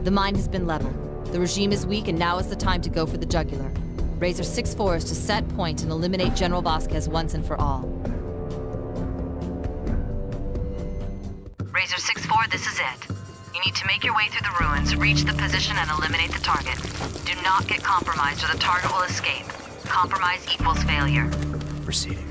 The mine has been leveled. The regime is weak, and now is the time to go for the jugular. Razor 6-4 is to set point and eliminate General Vasquez once and for all. Razor 6-4, this is it. You need to make your way through the ruins, reach the position, and eliminate the target. Do not get compromised, or the target will escape. Compromise equals failure. Proceeding.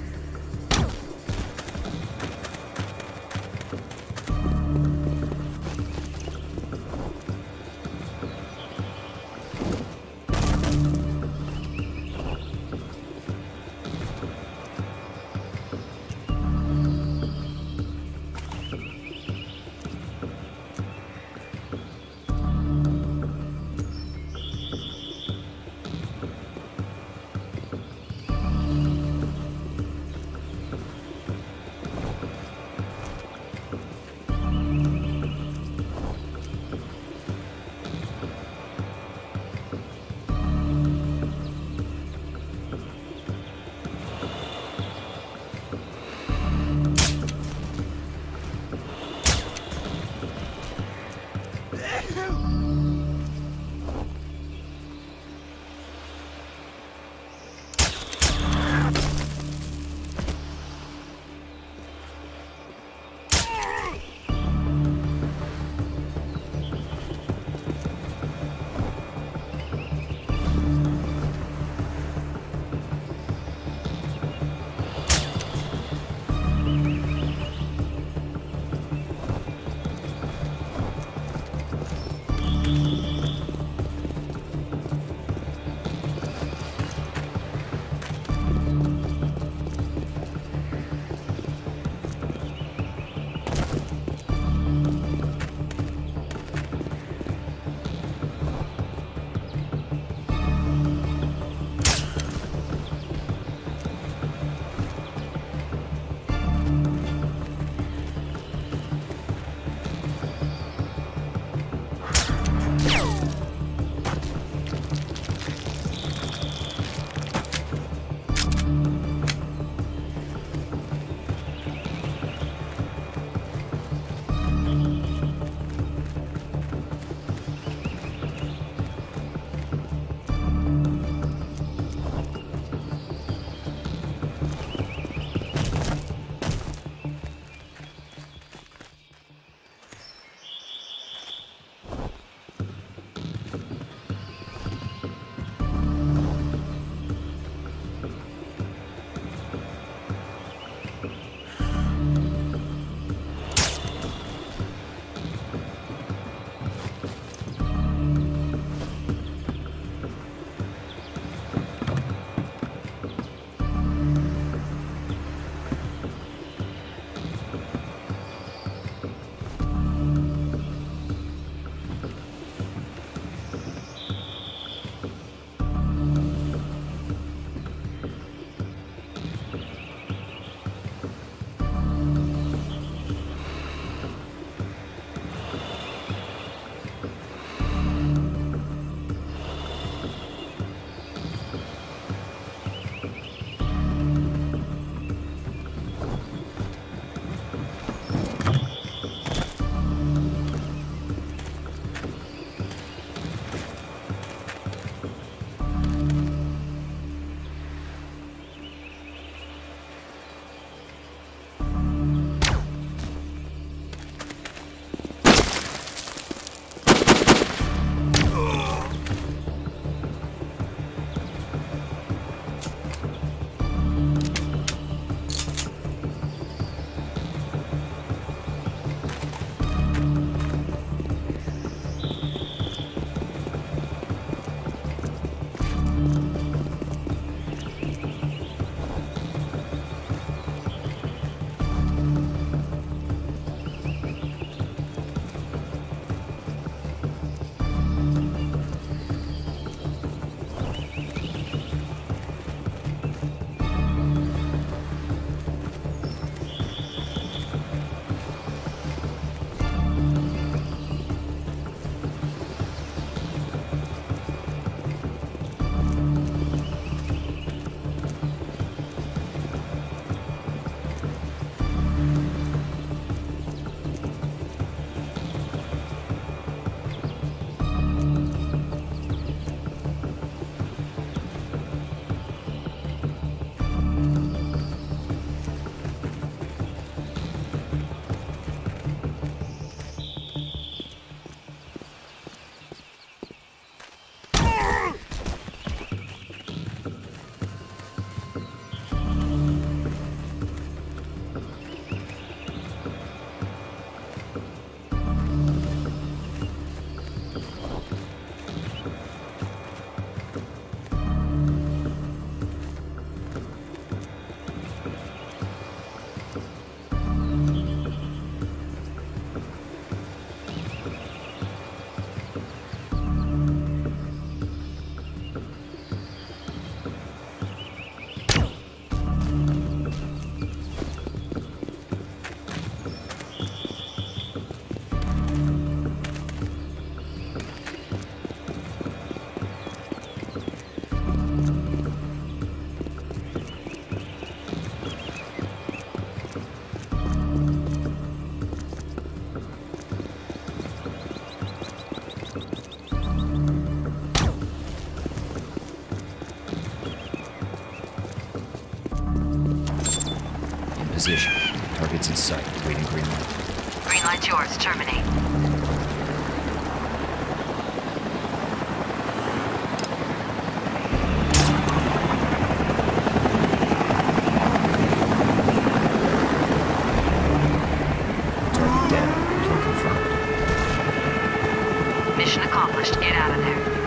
position. Target's in sight. Waiting green light. Green light's yours. Terminate. Target down. Kill confirmed. Mission accomplished. Get out of there.